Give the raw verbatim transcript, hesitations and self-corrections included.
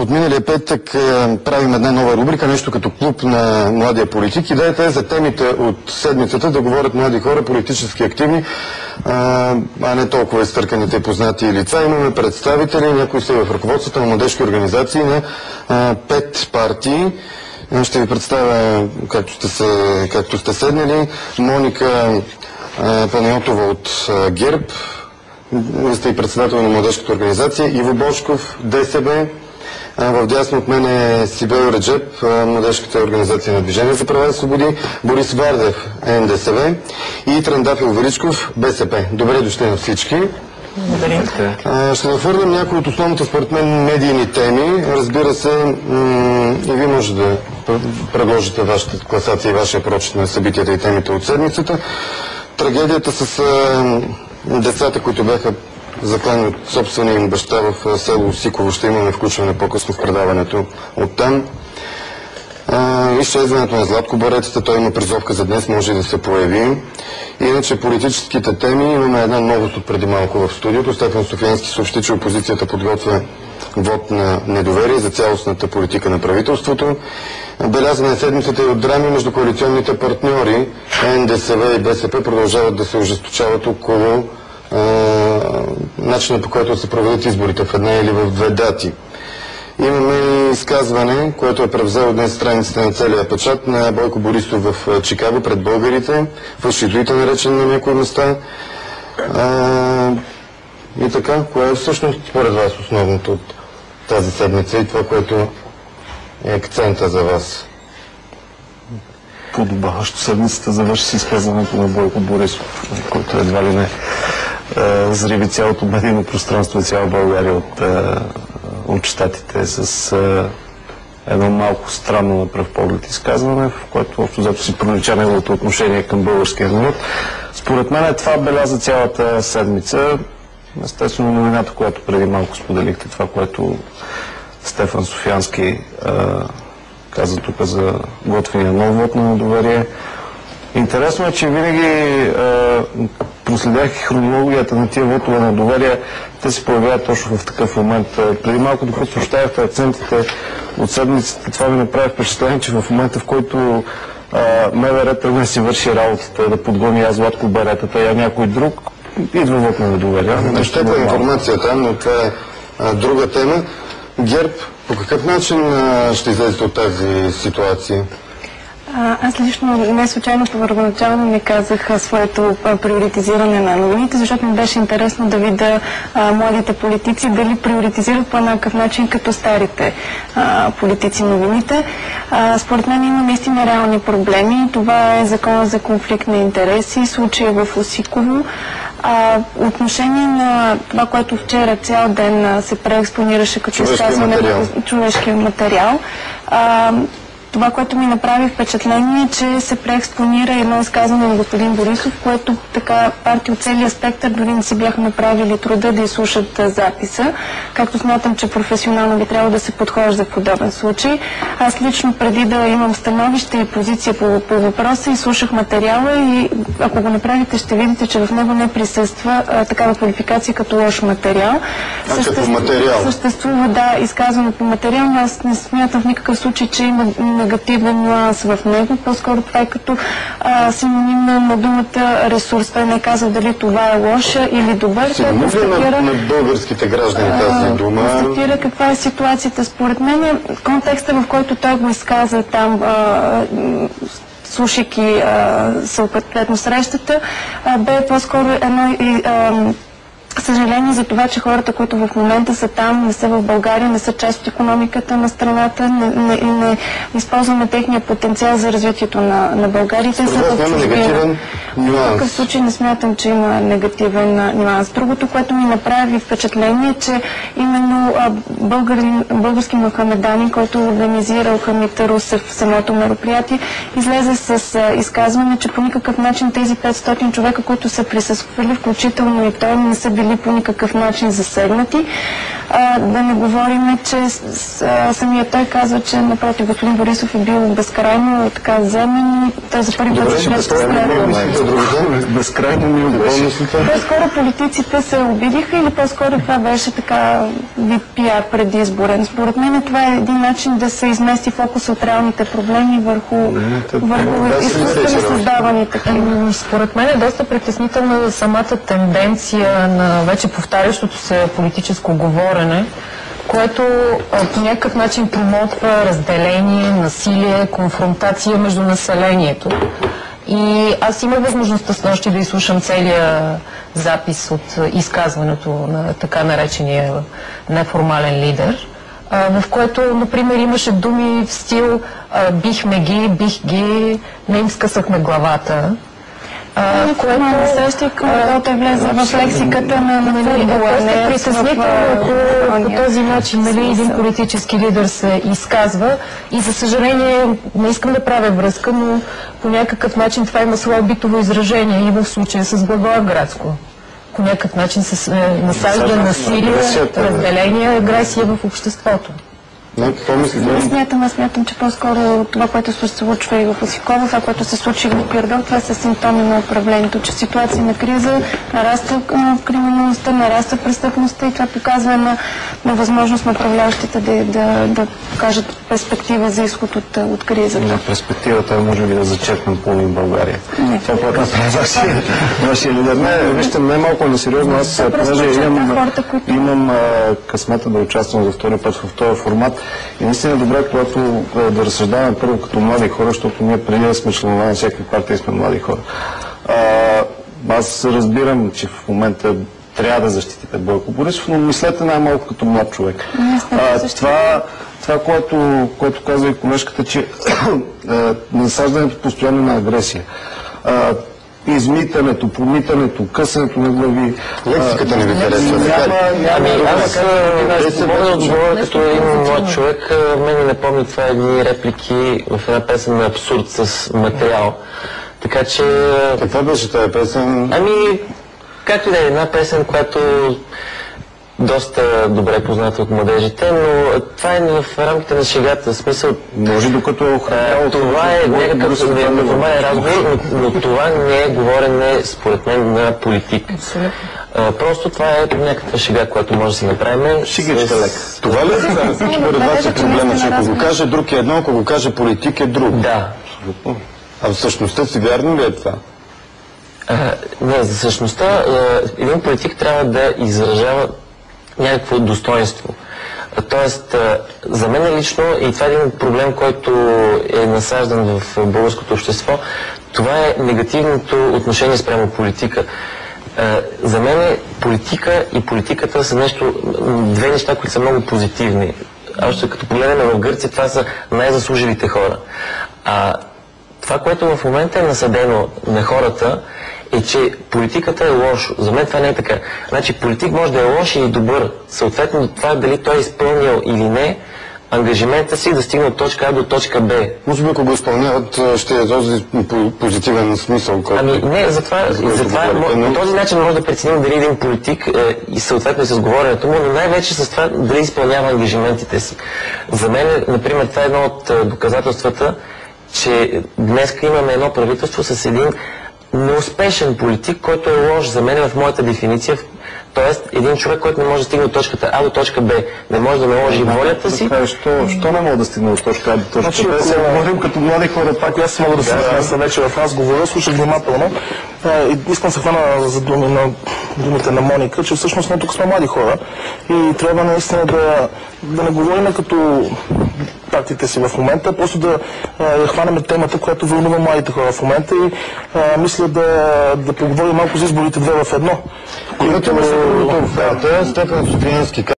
От миналия петък правим една нова рубрика, нещо като клуб на младия политик. Идеята е за темите от седмицата да говорят млади хора, политически активни, а не толкова изтърканите познати лица. Имаме представители, някои са в ръководството на младежки организации на пет партии. Ще ви представя, както сте, се, както сте седнали, Моника Панайотова от ГЕРБ, вие сте и председател на младежката организация, Иво Божков, ДСБ, в дясно от мен е Сибел Реджеп, младежката организация на Движение за права и свободи, Борис Вардев, НДСВ и Трендафил Величков, БСП. Добре дошли на всички. Благодаря. Ще навърнем някои от основните, според мен, медийни теми. Разбира се, и вие може да предложите вашата класация и вашия прочит на събитията и темите от седмицата. Трагедията с децата, които бяха заклани от собствения им баща в село Сиково, ще имаме включване по-късно в предаването оттам. Изчезването на Златко Баретата, той има призовка за днес, може и да се появи. Иначе политическите теми, имаме една новост от преди малко в студиото. Стефан Софиянски съобщи, че опозицията подготвя вод на недоверие за цялостната политика на правителството. Белязана е седмицата и от драми между коалиционните партньори. НДСВ и БСП продължават да се ожесточават около а, начина, по който се проведат изборите в една или в две дати. Имаме изказване, което е превзел днес страниците на целия печат на Бойко Борисов в Чикаго пред българите, фалшизуите наречен на някои места. А, и така, кое е всъщност според вас основното от тази седмица и това, което е акцента за вас? Подобаващо седмицата завърши с изказването на Бойко Борисов, който едва ли не взриви цялото медийно пространство и цяла България от, от щатите с едно малко странно на пръв поглед изказване, в което общо зато си пролича неговото отношение към българския народ. Според мен това беляза цялата седмица. Естествено, новината, която преди малко споделихте, това, което Стефан Софиянски а, каза тук за готвения нов вод на недоверие. Интересно е, че винаги а, проследях хронологията на тия вотове на доверие. Те се появяват точно в такъв момент. Преди малко, докато съобщавахте акцентите от седмицата, това ми направи впечатление, че в момента, в който МВР тръгне си върши работата, да подгони аз Златко Баретата, я някой друг, идва вод на недоверие. Нещо е информацията, но това е а, друга тема. ГЕРБ, по какъв начин а, ще излезете от тази ситуация? А, аз лично не случайно първоначално не казах а, своето а, приоритизиране на новините, защото ми беше интересно да видя а, младите политици дали приоритизират по еднакъв начин като старите а, политици новините. А, според мен има наистина реални проблеми. Това е закона за конфликт на интереси, случая в Осиково. А, отношение на това, което вчера цял ден а, се преекспонираше като изказване на човешкия материал, а, това, което ми направи впечатление е, че се преекспонира едно изказване на господин Борисов, което така партии от целия спектър дори не си бяха направили труда да изслушат записа, както смятам, че професионално би трябвало да се подхожда в подобен случай. Аз лично преди да имам становище и позиция по, по въпроса, изслушах материала и ако го направите, ще видите, че в него не присъства а, такава квалификация като лош материал. А Съществ... като материал? Съществува, да, изказване по материал, но аз не смятам в никакъв случай, че има негативен нюанс в него. По-скоро това е като а, синоним на думата ресурс. Той не казва дали това е лоша или добър. Сигурно ли на, на българските граждани тази дума? Констатира каква е ситуацията. Според мен контекста, в който той го изказа там, а, слушайки съответно срещата, а, бе по-скоро едно и, а, съжаление за това, че хората, които в момента са там, не са в България, не са част от икономиката на страната, не, не, не използваме техния потенциал за развитието на, на България. Според вас няма негативен нюанс? В такъв случай не смятам, че има негативен нюанс. Другото, което ми направи впечатление, е, че именно българи, български мухамеданин, който организирал Хамид Русев в самото мероприятие, излезе с а, изказване, че по никакъв начин тези петстотин човека, които са присъствали, включително и той, не са били по никакъв начин засегнати. А, да не говорим, че с, с, самия той казва, че напротив господин Борисов е бил безкрайно така земен и той за първи път се беше безкрайно мил беше. По-скоро политиците се обидиха или по-скоро това беше така вид пиар преди изборен? Според мен това е един начин да се измести фокус от реалните проблеми върху, върху изкуствено създавани такива. Според мен е доста притеснителна самата тенденция на вече повтарящото се политическо говорене, което а, по някакъв начин промотва разделение, насилие, конфронтация между населението. И аз имах възможността с нощи да изслушам целия запис от изказването на така наречения неформален лидер, а, в което, например, имаше думи в стил а, бихме ги, бих ги, не им скъсахме главата. А, което настоящия който е влезе в лексиката на футбола. Е притеснително, ако по този начин нали, един политически лидер се изказва и за съжаление не искам да правя връзка, но по някакъв начин това има свое битово изражение и в случая с Благоевградско. По някакъв начин се насажда насилие, разделение, агресия в обществото. Не, какво мислите? Аз смятам, аз смятам, че по-скоро това, което се случва и в Осикова, това, което се случи в Пирдол, това са симптоми на управлението, че ситуация на криза нараства криминалността, нараства престъпността и това показва на, на възможност на управляващите да, да, да покажат перспектива за изход от, от кризата. На перспективата е може би да зачекнем половин България. Не. Това, което направи вашия лидер. Не, вижте, не е малко несериозно. Аз понеже имам, хората, които... имам а, късмета да участвам за втори път в този формат. И наистина е добре, когато да разсъждаваме първо като млади хора, защото ние преди да сме членове на всякакви партии сме млади хора. А, аз разбирам, че в момента трябва да защитите Бойко Борисов, но мислете най-малко като млад човек. А, това, това което, което казва и колежката, че насаждането постоянно на агресия. А, измитането, помитането, късането на глави. Лексиката не ви харесва. Ами аз мога да отговоря като един млад човек. Мен не напомня това едни реплики в една песен на Абсурд с материал. Така че... Каква беше тази песен? Ами, както и да е, една песен, която доста добре позната от младежите, но това е в рамките на шегата. В смисъл, може докато е охранявал. Това е някакъв неформален разговор, но, но това не е говорене, според мен, на политик. А, просто това е някаква шега, която може да си направим. Шигичка лек. Това ли е? Според вас е проблема, че ако го каже друг е едно, ако го каже политик е друг. Да. А в същността си вярно ли е това? А, не, за същността един политик трябва да изражава някакво достоинство. Тоест, за мен лично, и това е един проблем, който е насаждан в българското общество, това е негативното отношение спрямо политика. За мен политика и политиката са нещо, две неща, които са много позитивни. Още като погледнем в Гърция, това са най-заслужилите хора. А това, което в момента е насадено на хората, е, че политиката е лошо. За мен това не е така. Значи политик може да е лош или добър. Съответно това дали той е изпълнил или не ангажимента си да стигне от точка А до точка Б. Може би ако го изпълняват, ще е този позитивен смисъл, който... Ами не, затова, затова по този начин може да преценим дали един политик е, и съответно и с говоренето му, но най-вече с това дали изпълнява ангажиментите си. За мен, например, това е едно от доказателствата, че днес имаме едно правителство с един неуспешен политик, който е лош за мен в моята дефиниция, т.е. един човек, който не може да стигне от точката А до точка Б, не може да наложи волята си. Що, що не мога да стигне от точка А до точка значи, Б? Сега говорим като млади хора, пак аз мога да се да, вече в разговора, слушах внимателно и искам се хвана за думи на думите на Моника, че всъщност ние тук сме млади хора и трябва наистина да, да не говорим като партиите си в момента, просто да я хванем темата, която вълнува младите хора в момента и а, мисля да, да поговорим малко за изборите две в едно. Които... Да, Стефан Софиянски